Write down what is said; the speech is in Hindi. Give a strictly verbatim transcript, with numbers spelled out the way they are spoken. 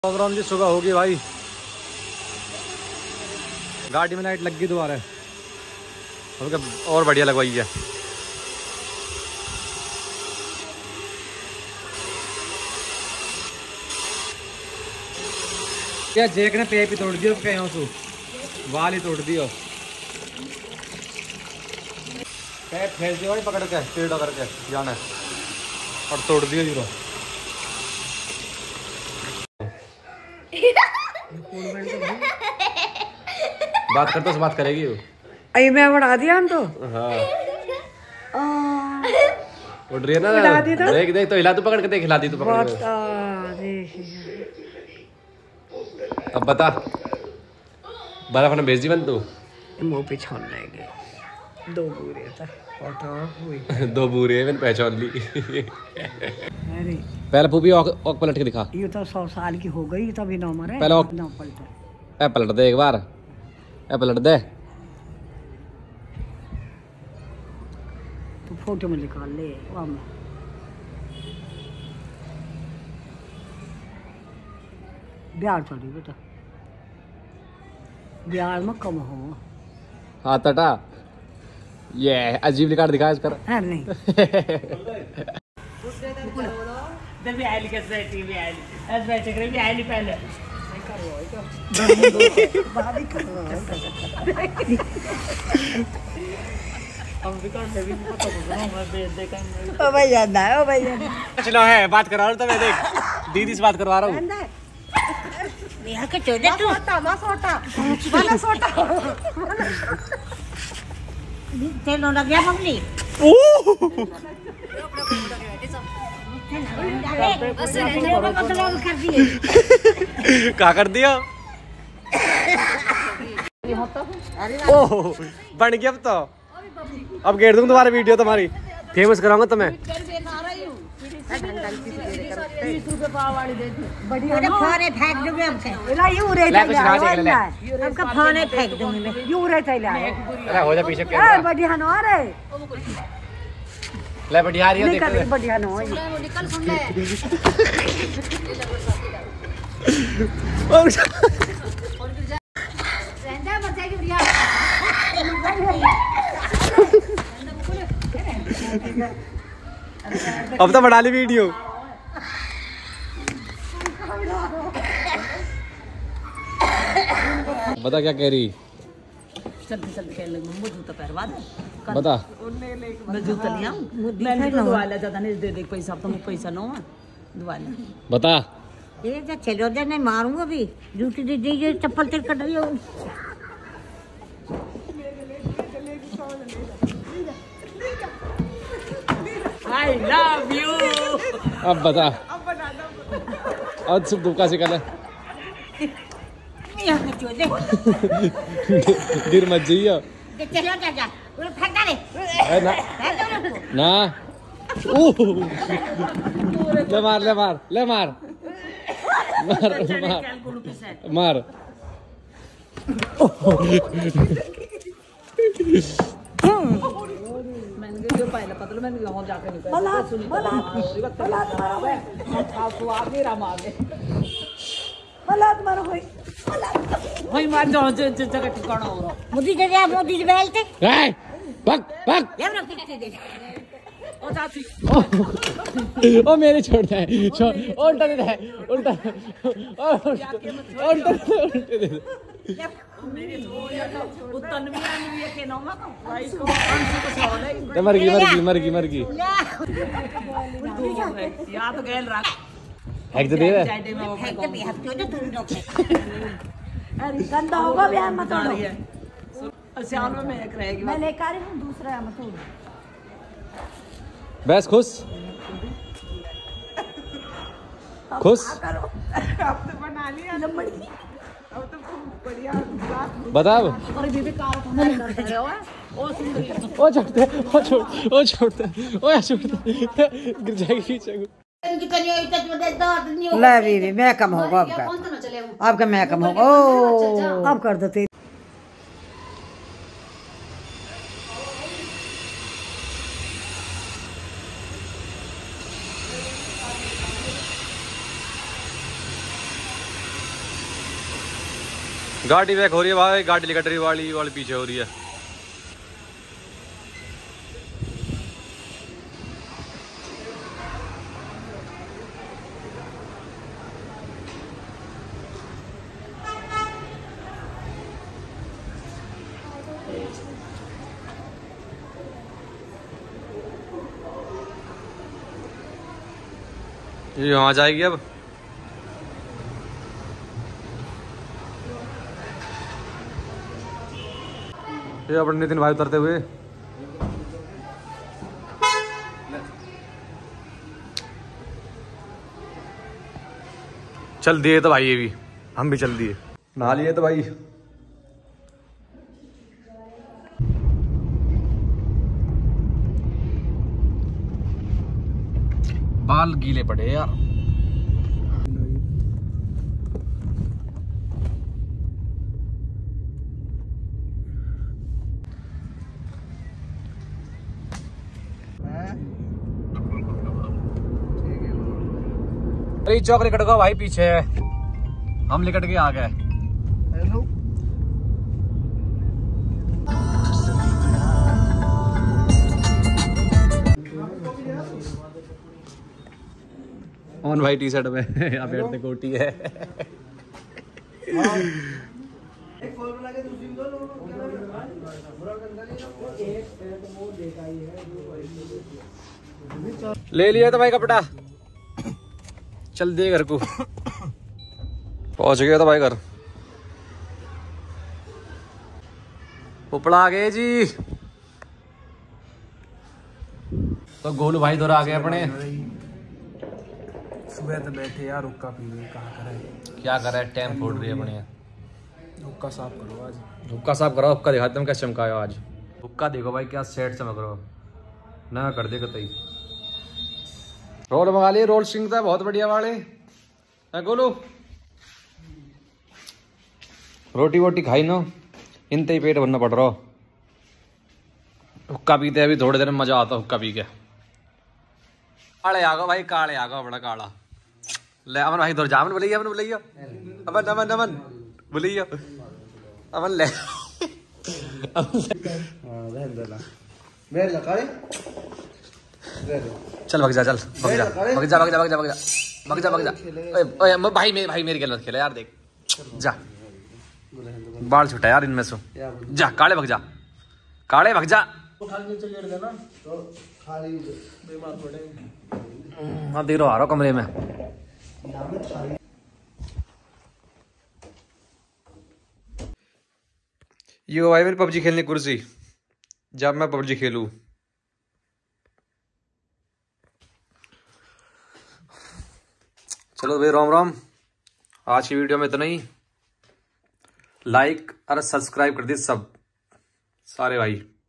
प्रोग्राम जी सुबह होगी भाई। गाड़ी में लाइट लग गई दोबारा और बढ़िया लगवाई है। क्या जेक ने पेप ही तोड़ दियो कहीं सु वाल ही तोड़ दियो। पेप फेंक दियो भाई पकड़ के टेढ़ा करके जाना और तोड़ दियो जीरो। बात करते बात करेगी वो। अरे मैं बढ़ा दिया हम तो। हाँ उड़ रही है ना। देख देख तो हिला तो पकड़ के देख हिला दी तो पकड़ के। अब बता बर्फ ने भेज दी बन तू मुंह पे छोड़ लेंगे दो बुरे था हुई दो बुरे मैंने पहचान ली। अरे पहले पूपी औक, औक पलट के दिखा। ये तो सौ साल की हो गई तभी नौ मरे। पहले औक नौ पलटे ए पलट दे एक बार ए पलट दे तो फोटो में निकाल ले वहाँ में। बिहार चली बेटा बिहार में कम हो। हाँ तटा ये अजीब निकाल दिखा इस कर। है नहीं भी आइली कैसे टीवी आइली ऐसे बैठे करे भी आइली पहले बादी कर हम भी कर भी पता होगा मैं बेच दे कहीं। ओ भैया ना ओ भैया चलो है बात करवा रहा हूँ तो मैं देख दीदी से बात करवा रहा हूँ। यहाँ के चोदे तू सोटा सोटा वाला सोटा तेल लग गया मम्मी। क्या कर दिया ओह बन गया अब तो। अब घेर दूंगा तुम्हारी वीडियो तुम्हारी फेमस कराऊंगा तुम्हें। फोने फेंक दूंगी हमका फोने फेंक दूंगी मैं यूं रहता है। अरे हो जा पीछे बढ़िया नो रे ले बढ़िया रही है देख ले बढ़िया नो निकल सुन ले। रहता मत जाएगी बढ़िया। अब तो बढ़ा ली वीडियो। बता क्या कह रही। जल्दी जल्दी खेल लग मुझे जूता पहनवा दे बता मैं जूता लिया मैंने तो दवा ले ज्यादा नहीं दे दे पैसा तो मुझे पैसा नो है दवा ले बता ये जो चलो दे नहीं मारूंगा भी जूती दे दे ये चप्पल तेरे कट रही हो। I love you. अब बता अब सब दुबका से कर गिर मत जाइयो चलो जा जा फेंक दे ना ना ले मार ले मार ले मार मार मार मार मैंने जो पहले पता मैंने यहाँ जाके निकल सुनी बला बला तुम्हारा आगे राम आगे भला तुम्हारा होई भाई मार जाओ जगह ठिकाना हो रहा मोदी दे दे मोदी दे बेलते ए पक पक ये ना पीछे दे ओ चाची ओ मेरे छोड़ दे छोड़ उल्टा दे दे उल्टा उल्टा उल्टा दे मेरे उत्तन में आने के नाम में भाई को पाँच सौ को सवाल है मर गई मर गई मर गई मर गई याद तो गैल रख एक दे दे फेंक दे हाथ क्यों ना तुम लोग अरे गंदा होगा भी मत लो सियाल में एक रहेगी मैं लेकर आ रही हूं दूसरा है मत बस खुश खुश करो अब तो बना लिया लंबड़ी अब तो बढ़िया बता अब और दीदी कार खाना करते हो ओ सुंदरी ओ छोड़ते ओ छोड़ ओ छोड़ते ओ छोड़ते गिर जाएगी पीछे ले बीबी मैं कम होगा आपका आपका मैं कम होगा ओ अब कर दो तेरी गाड़ी बैक हो रही है भाई, गाड़ी लिकट रही वाली वाली पीछे हो रही है। ये वहां जाएगी अब। ये अपने नितिन भाई उतरते हुए। चल दिए तो भाई, ये भी हम भी चल दिए, नहा लिए तो भाई। बाल गीले पड़े यार। अरे चौक लिकट गो भाई, पीछे है, हम लिकट के आ गए। हेलो ऑन भाई टी शर्ट में अबेरते कोटी है। ले लिया तो भाई कपड़ा, चल दे घर को। पहुंच गया तो भाई घर, उपड़ा आ गए जी। तो गोलू भाई दौरा आ गए अपने। सुबह तो बैठे यार, हुक्का पी रहे, कहाँ करे क्या कर रहा है, टाइम फोड़ रही है अपने। हुक्का साफ करो आज, हुक्का साफ करो, हुक्का दिखाते हैं कैसे चमकाया आज। हुक्का देखो भाई क्या सेट चमक रहा हो ना, कर दे कतई। रोल मंगा लिए, रोल सिंह था बहुत बढ़िया वाले है गोलू। रोटी वोटी खाई ना, इनते ही पेट भरना पड़ रहा। हुक्का पीते अभी थोड़ी देर में मजा आता हुक्का पी के। काले आ गो भाई, काले आ गो, बड़ा काला। ले अमन भाई दौड़ जा, अमन बुलाइए, अमन बुलाइए, अमन अमन अमन बुलाइए, अमन ले चल भग जा, चल भग जा, भग जा, भग जा, भग जा, भग जा, भग जा, भग जा। ओए ओए भाई मेरे भाई मेरे खेल मत खेले यार, देख जा, बाल छुटा यार इनमें से। जा काले भग जा, काले भग जा। हाँ देख रहा आ रहा कमरे में। ये भाई मेरी पबजी खेलने की कुर्सी, जब मैं पबजी खेलूं। चलो भाई राम राम, आज की वीडियो में इतना ही। लाइक और सब्सक्राइब कर दी सब सारे भाई।